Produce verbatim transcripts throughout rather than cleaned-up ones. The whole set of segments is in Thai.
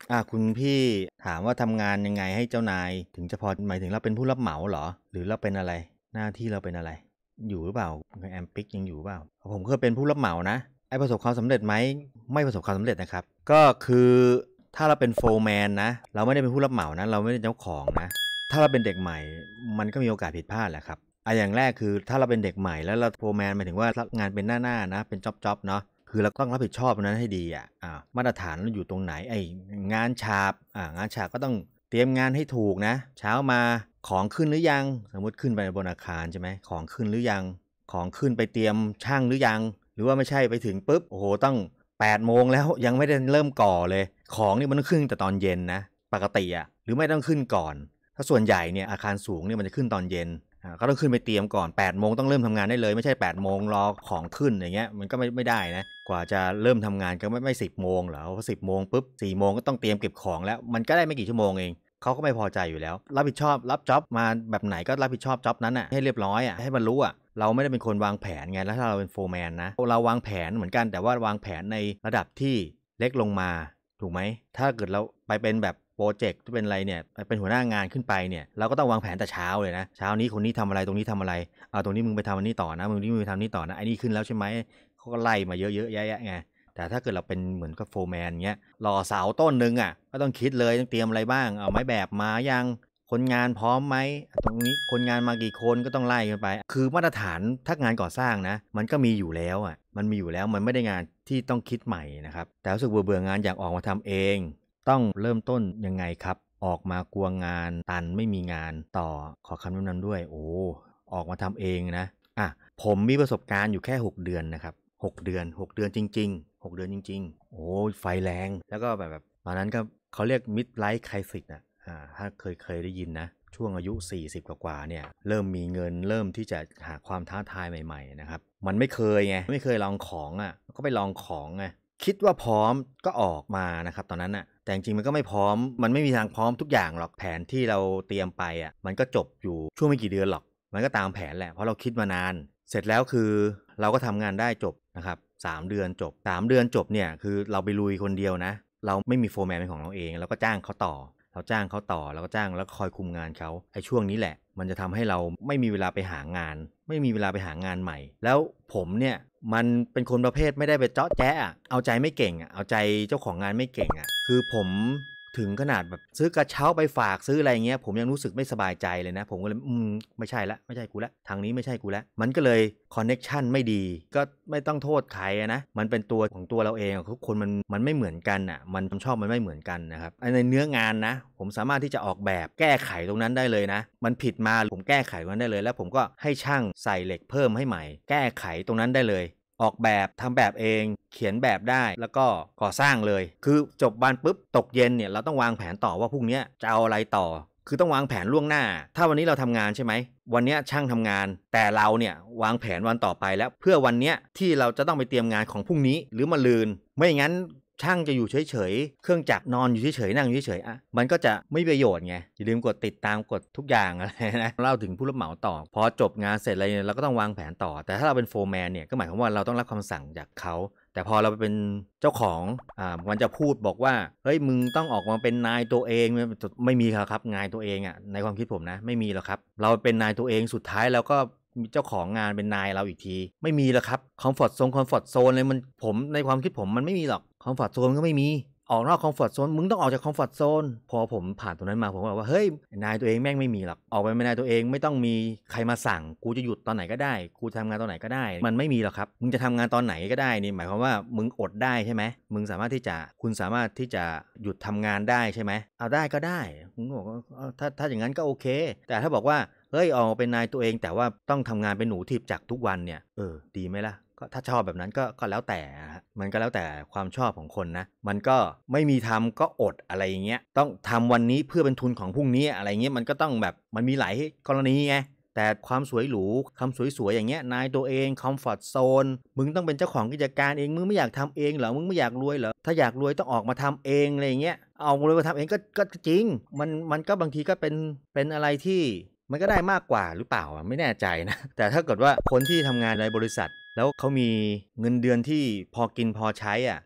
อ่าคุณพี่ถามว่าทำงานยังไงให้เจ้านายถึงจะพอหมายถึงเราเป็นผู้รับเหมาเหรอหรือเราเป็นอะไรหน้าที่เราเป็นอะไรอยู่หรือเปล่าแอมปิกยังอยู่เปล่าผมเคยเป็นผู้รับเหมานะไอ้ประสบความสำเร็จไหมไม่ประสบความสำเร็จนะครับก็คือถ้าเราเป็นโฟร์แมนนะเราไม่ได้เป็นผู้รับเหมานะเราไม่ได้เจ้าของนะถ้าเราเป็นเด็กใหม่มันก็มีโอกาสผิดพลาดแหละครับอ่ะอย่างแรกคือถ้าเราเป็นเด็กใหม่แล้วเราโฟร์แมนหมายถึงว่างานเป็นหน้าๆนะเป็นจ็อบๆเนาะคือเราต้องรับผิดชอบนั้นให้ดีอ่ะอ่ามาตรฐานเราอยู่ตรงไหนไองานฉาบอ่างานฉาบก็ต้องเตรียมงานให้ถูกนะเช้ามาของขึ้นหรือยังสมมติขึ้นไปบนอาคารใช่ไหมของขึ้นหรือยังของขึ้นไปเตรียมช่างหรือยังหรือว่าไม่ใช่ไปถึงปุ๊บโอ้โหต้องแปดโมงแล้วยังไม่ได้เริ่มก่อเลยของนี่มันต้องขึ้นแต่ตอนเย็นนะปกติอ่ะหรือไม่ต้องขึ้นก่อนถ้าส่วนใหญ่เนี่ยอาคารสูงเนี่ยมันจะขึ้นตอนเย็นก็ต้องขึ้นไปเตรียมก่อนแปดโมงต้องเริ่มทำงานได้เลยไม่ใช่แปดโมงรอของขึ้นอย่างเงี้ยมันก็ไม่ไม่ได้นะกว่าจะเริ่มทำงานก็ไม่ไม่สิบโมงหรอพอสิบโมงปุ๊บสี่โมงก็ต้องเตรียมเก็บของแล้วมันก็ได้ไม่กี่ชั่วโมงเองเขาก็ไม่พอใจอยู่แล้วรับผิดชอบรับจ็อบมาแบบไหนก็รับผิดชอบจ็อบนั้นอ่ะให้เรียบร้อยอ่ะให้มันรู้อ่ะเราไม่ได้เป็นคนวางแผนไงแล้วถ้าเราเป็นโฟร์แมนนะเราวางแผนเหมือนกันแต่ว่าวางแผนในระดับที่เล็กลงมาถูกไหมถ้าเกิดเราไปเป็นแบบโปรเจกต์ที่เป็นอะไรเนี่ยเป็นหัวหน้างานขึ้นไปเนี่ยเราก็ต้องวางแผนแต่เช้าเลยนะเช้านี้คนนี้ทำอะไรตรงนี้ทำอะไรเอาตรงนี้มึงไปทำอันนี้ต่อนะมึงนี่มึงไปทำนี่ต่อนะไอ้นี่ขึ้นแล้วใช่ไหมเขาก็ไล่มาเยอะๆแยะๆไงแต่ถ้าเกิดเราเป็นเหมือนกับโฟร์แมนเงี้ยรอเสาต้นนึงอ่ะก็ต้องคิดเลยต้องเตรียมอะไรบ้างเอาไม้แบบมายังคนงานพร้อมไหมตรงนี้คนงานมากี่คนก็ต้องไล่กันไปคือมาตรฐานถ้างานก่อสร้างนะมันก็มีอยู่แล้วอ่ะมันมีอยู่แล้วมันไม่ได้งานที่ต้องคิดใหม่นะครับแต่รู้สึกเบื่อๆงานอยากออกมาทำเองต้องเริ่มต้นยังไงครับออกมากลัวงานตันไม่มีงานต่อขอคำแนะนำด้วยโอ้ออกมาทำเองนะอ่ะผมมีประสบการณ์อยู่แค่หกเดือนนะครับหกเดือนหกเดือนจริงๆหกเดือนจริงๆโอ้ไฟแรงแล้วก็แบบแบบตอนนั้นก็เขาเรียก mid life crisis นะอ่าถ้าเคยเคยได้ยินนะช่วงอายุสี่สิบกว่าๆเนี่ยเริ่มมีเงินเริ่มที่จะหาความท้าทายใหม่ๆนะครับมันไม่เคยไงไม่เคยลองของอ่ะก็ไปลองของไงคิดว่าพร้อมก็ออกมานะครับตอนนั้นอ่ะแต่จริงๆมันก็ไม่พร้อมมันไม่มีทางพร้อมทุกอย่างหรอกแผนที่เราเตรียมไปอ่ะมันก็จบอยู่ช่วงไม่กี่เดือนหรอกมันก็ตามแผนแหละเพราะเราคิดมานานเสร็จแล้วคือเราก็ทำงานได้จบนะครับสามเดือนจบสามเดือนจบเนี่ยคือเราไปลุยคนเดียวนะเราไม่มีโฟร์แมนเป็นของเราเองเราก็จ้างเขาต่อเราจ้างเขาต่อเราก็จ้างแล้วคอยคุมงานเขาไอ้ช่วงนี้แหละมันจะทำให้เราไม่มีเวลาไปหางานไม่มีเวลาไปหางานใหม่แล้วผมเนี่ยมันเป็นคนประเภทไม่ได้ไปเจาะแจ๊ะเอาใจไม่เก่งอ่ะเอาใจเจ้าของงานไม่เก่งอ่ะคือผมถึงขนาดแบบซื้อกระเช้าไปฝากซื้ออะไรเงี้ยผมยังรู้สึกไม่สบายใจเลยนะผมก็เลยอืมไม่ใช่ละไม่ใช่กูละทางนี้ไม่ใช่กูละมันก็เลยคอนเน็กชันไม่ดีก็ไม่ต้องโทษใครนะมันเป็นตัวของตัวเราเองทุกคนมันมันไม่เหมือนกันอ่ะมันความชอบมันไม่เหมือนกันนะครับในเนื้องานนะผมสามารถที่จะออกแบบแก้ไขตรงนั้นได้เลยนะมันผิดมาผมแก้ไขตรงนั้นได้เลยแล้วผมก็ให้ช่างใส่เหล็กเพิ่มให้ใหม่แก้ไขตรงนั้นได้เลยออกแบบทำแบบเองเขียนแบบได้แล้วก็ก่อสร้างเลยคือจบบ้านปุ๊บตกเย็นเนี่ยเราต้องวางแผนต่อว่าพรุ่งนี้จะเอาอะไรต่อคือต้องวางแผนล่วงหน้าถ้าวันนี้เราทำงานใช่ไหมวันนี้ช่างทำงานแต่เราเนี่ยวางแผนวันต่อไปแล้วเพื่อวันนี้ที่เราจะต้องไปเตรียมงานของพรุ่งนี้หรือมะรืนไม่งั้นช่างจะอยู่เฉยๆเครื่องจักรนอนอยู่เฉยๆนั่งอยู่เฉยๆอ่ะมันก็จะไม่มีประโยชน์ไงอย่าลืมกดติดตามกดทุกอย่างอะไรนะเล่าถึงผู้รับเหมาต่อพอจบงานเสร็จอะไรเนี่ยเราก็ต้องวางแผนต่อแต่ถ้าเราเป็นโฟร์แมนเนี่ยก็หมายความว่าเราต้องรับคำสั่งจากเขาแต่พอเราเป็นเจ้าของอ่ามันจะพูดบอกว่าเฮ้ยมึงต้องออกมาเป็นนายตัวเองไม่มีครับนายตัวเองอ่ะในความคิดผมนะไม่มีหรอกครับเราเป็นนายตัวเองสุดท้ายเราก็มีเจ้าของงานเป็นนายเราอีกทีไม่มีแล้วครับคอมฟอร์ตโซนคอมฟอร์ตโซนเลยมันผมในความคิดผมมันไม่มีหรอกคอมฟอร์ตโซนก็ไม่มีออกนอกคอมฟอร์ตโซนมึงต้องออกจากคอมฟอร์ตโซนพอผมผ่านตรงนั้นมาผมก็บอกว่าเฮ้ยนายตัวเองแม่งไม่มีหรอกออกไปเป็นนายตัวเองไม่ต้องมีใครมาสั่งกูจะหยุดตอนไหนก็ได้กูทำงานตอนไหนก็ได้มันไม่มีหรอกครับมึงจะทำงานตอนไหนก็ได้นี่หมายความว่ามึงอดได้ใช่ไหมมึงสามารถที่จะคุณสามารถที่จะหยุดทำงานได้ใช่ไหมเอาได้ก็ได้ผมบอกว่าถ้าถ้าอย่างนั้นก็โอเคแต่ถ้าบอกว่าเฮ้ยออกเป็นนายตัวเองแต่ว่าต้องทำงานเป็นหนูถีบจักรทุกวันเนี่ยเออดีไหมล่ะก็ถ้าชอบแบบนั้นก็ก็แล้วแต่มันก็แล้วแต่ความชอบของคนนะมันก็ไม่มีทำก็อดอะไรอย่างเงี้ยต้องทำวันนี้เพื่อเป็นทุนของพรุ่งนี้อะไรเงี้ยมันก็ต้องแบบมันมีหลายกรณีไงแต่ความสวยหรูคำสวยๆอย่างเงี้ยนายตัวเองคอมฟอร์ตโซนมึงต้องเป็นเจ้าของกิจการเองมึงไม่อยากทำเองเหรอมึงไม่อยากรวยเหรอถ้าอยากรวยต้องออกมาทำเองอะไรเงี้ยเอารวยมาทำเองก็ก็จริงมันมันก็บางทีก็เป็นเป็นอะไรที่มันก็ได้มากกว่าหรือเปล่าไม่แน่ใจนะแต่ถ้าเกิดว่าคนที่ทำงานในบริษัทแล้วเขามีเงินเดือนที่พอกินพอใช้อ่ะ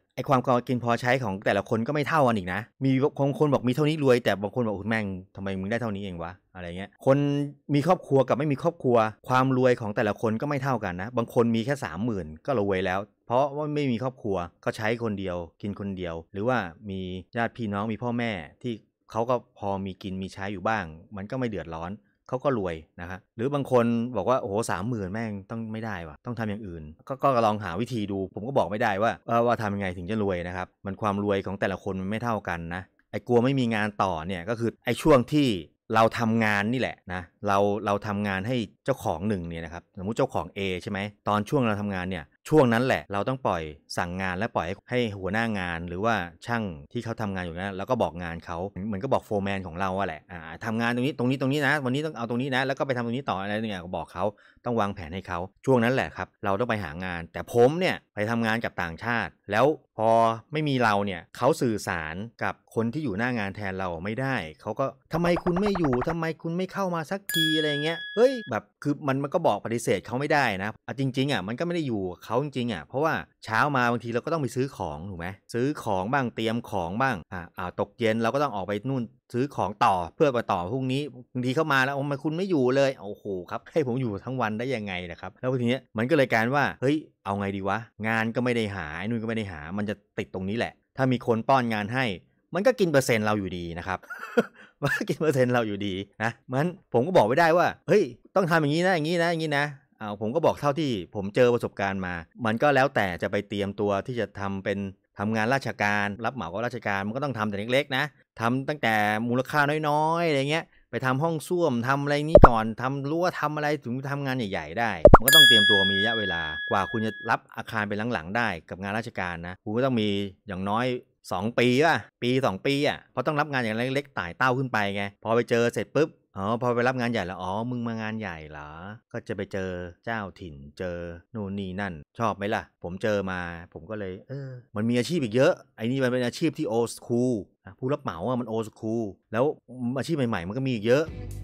ไอ้ความพอกินพอใช้ของแต่ละคนก็ไม่เท่ากันอีกนะมีบางคนบอกมีเท่านี้รวยแต่บางคนบอกแม่งทำไมมึงได้เท่านี้เองวะอะไรเงี้ยคนมีครอบครัวกับไม่มีครอบครัวความรวยของแต่ละคนก็ไม่เท่ากันนะบางคนมีแค่สามหมื่นก็รวยแล้วเพราะว่าไม่มีครอบครัวก็ใช้คนเดียวกินคนเดียวหรือว่ามีญาติพี่น้องมีพ่อแม่ที่เขาก็พอมีกินมีใช้อยู่บ้างมันก็ไม่เดือดร้อนเขาก็รวยนะครับหรือบางคนบอกว่าโอ้โหสามหมื่นแม่งต้องไม่ได้ว่ะต้องทำอย่างอื่นก็ก็ลองหาวิธีดูผมก็บอกไม่ได้ว่าเออว่าทำยังไงถึงจะรวยนะครับมันความรวยของแต่ละคนมันไม่เท่ากันนะไอ้กลัวไม่มีงานต่อเนี่ยก็คือไอ้ช่วงที่เราทำงานนี่แหละนะเราเราทำงานให้เจ้าของหนึ่งเนี่ยนะครับสมมุติเจ้าของ A ใช่ไหมตอนช่วงเราทำงานเนี่ยช่วงนั้นแหละเราต้องปล่อยสั่งงานและปล่อยให้หัวหน้างานหรือว่าช่างที่เขาทำงานอยู่นั้นแล้วก็บอกงานเขาเหมือนก็บอกโฟร์แมนของเราอะแหละอ่าทำงานตรงนี้ตรงนี้ตรงนี้นะวันนี้ต้องเอาตรงนี้นะแล้วก็ไปทำตรงนี้ต่ออะไรเนี่ยก็บอกเขาต้องวางแผนให้เขาช่วงนั้นแหละครับเราต้องไปหางานแต่ผมเนี่ยไปทำงานกับต่างชาติแล้วพอไม่มีเราเนี่ยเขาสื่อสารกับคนที่อยู่หน้างานแทนเราไม่ได้เขาก็ทำไมคุณไม่อยู่ทำไมคุณไม่เข้ามาสักทีอะไรเงี้ยเฮ้ยแบบคือมันมันก็บอกปฏิเสธเขาไม่ได้นะอ่ะจริงๆอ่ะมันก็ไม่ได้อยู่เขาจริงๆอ่ะเพราะว่าเช้ามาบางทีเราก็ต้องไปซื้อของถูกไหมซื้อของบ้างเตรียมของบ้างอ่าอ่าตกเย็นเราก็ต้องออกไปนู่นซื้อของต่อเพื่อไปต่อพรุ่งนี้บางทีเข้ามาแล้วโอ้มาคุณไม่อยู่เลยโอ้โหครับให้ผมอยู่ทั้งวันได้ยังไงนะครับแล้วทีนี้มันก็เลยกลายว่าเฮ้ยเอาไงดีวะงานก็ไม่ได้หาไอ้นู่นก็ไม่ได้หามันจะติดตรงนี้แหละถ้ามีคนป้อนงานให้มันก็กินเปอร์เซ็นต์เราอยู่ดีนะครับ มันก็กินเปอร์เซ็นต์เราอยู่ดีนะมันผมก็บอกไม่ได้ว่าเฮ้ยต้องทำอย่างนี้นะอย่างนี้นะอย่างนี้นะอ้าวผมก็บอกเท่าที่ผมเจอประสบการณ์มามันก็แล้วแต่จะไปเตรียมตัวที่จะทำเป็นทำงานราชการรับเหมาก็ราชการมันก็ต้องทำแต่เล็กๆนะทำตั้งแต่มูลค่าน้อยๆอะไรเงี้ยไปทำห้องส้วมทำอะไรนี้ก่อนทำรั้วทำอะไรถึงทำงานใหญ่ๆได้มันก็ต้องเตรียมตัวมีระยะเวลากว่าคุณจะรับอาคารเป็นหลังๆได้กับงานราชการนะคุณก็ต้องมีอย่างน้อยสองปีป่ะปีสองปีอ่ะเพราะต้องรับงานอย่างเล็กๆไต่เต้าขึ้นไปไงพอไปเจอเสร็จปุ๊บอ๋อพอไปรับงานใหญ่แล้วอ๋อมึงมางานใหญ่เหรอก็จะไปเจอเจ้าถิ่นเจอนู่นนี่นั่นชอบไหมล่ะผมเจอมาผมก็เลยเออมันมีอาชีพอีกเยอะไอ้นี่มันเป็นอาชีพที่โอสคูลผู้รับเหมาอ่ะมันโอสคูลแล้วอาชีพใหม่ๆมันก็มีอีกเยอะ